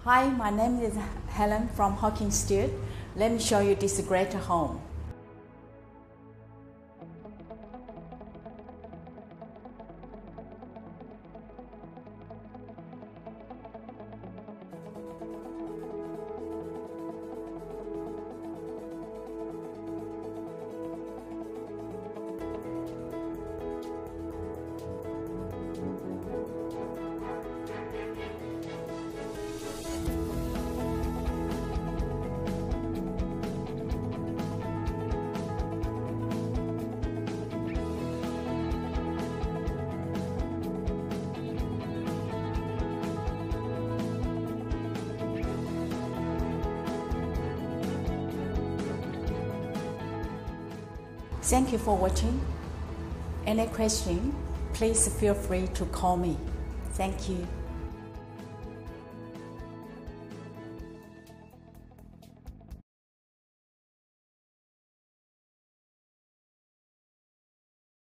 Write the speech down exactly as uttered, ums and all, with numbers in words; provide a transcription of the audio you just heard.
Hi, my name is Helen from Instavid. Let me show you this great home. Thank you for watching. Any question, please feel free to call me. Thank you.